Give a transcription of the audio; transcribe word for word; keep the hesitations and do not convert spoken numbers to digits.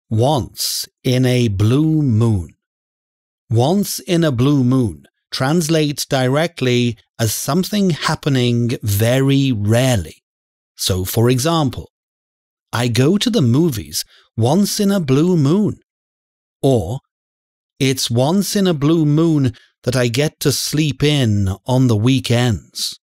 Once in a blue moon. Once in a blue moon translates directly as something happening very rarely. So, for example, I go to the movies once in a blue moon. Or, it's once in a blue moon that I get to sleep in on the weekends.